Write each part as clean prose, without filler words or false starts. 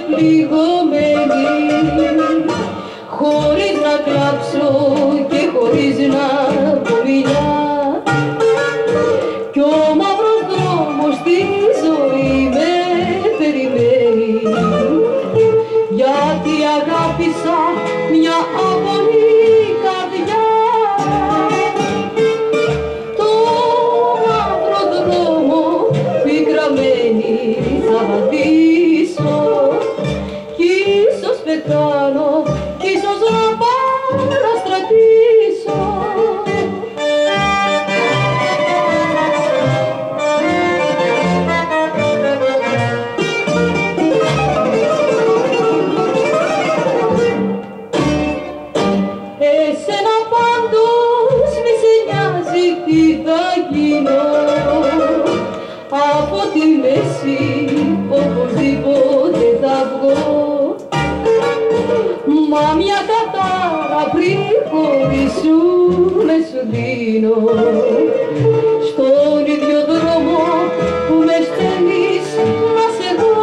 πληγωμένη, χωρίς να κλάψω και χωρίς να πω μιλιά, κι ο μαύρος δρόμος στη ζωή με περιμένει, γιατί αγάπησα μια απολή καρδιά. Το μαύρο δρόμο πικραμένη θα βαδίσω, κι ίσως πεθάνω, κι ίσως να παραστρατήσω. Εσένα πάντως μη σε νοιάζει τι θα γίνω, από τη μέση οπωσδήποτε θα βγω. Μα μια κατάρα πριν χωρίσουμε σου δίνω, στον ίδιο δρόμο που με στέλνεις να σε δω.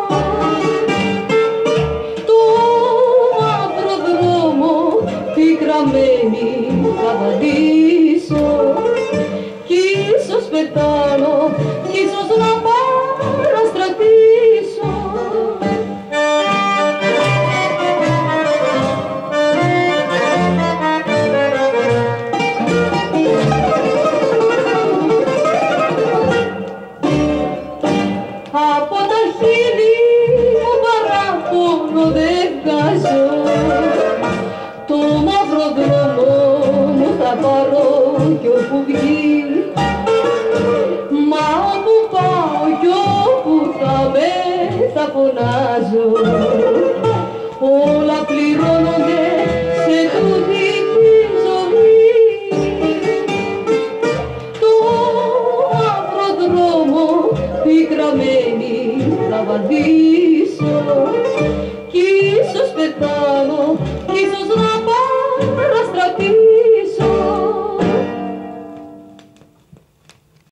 Το μαύρο δρόμο πικραμένη θα βαδίσω, κι ίσως πεθάνω, κι ίσως να παραστρατήσω. Από τα χείλη μου παράπονο δεν βγάζω, το μαύρο δρόμο μου θα πάρω κι όπου βγει. Μα όπου πάω κι όπου θα με θα φωνάζω, όλα πληρώνονται σε τούτη τη ζωή. Το μαύρο δρόμο πικραμένη θα βαδίσω, κι ίσως πεθάνω, κι ίσως να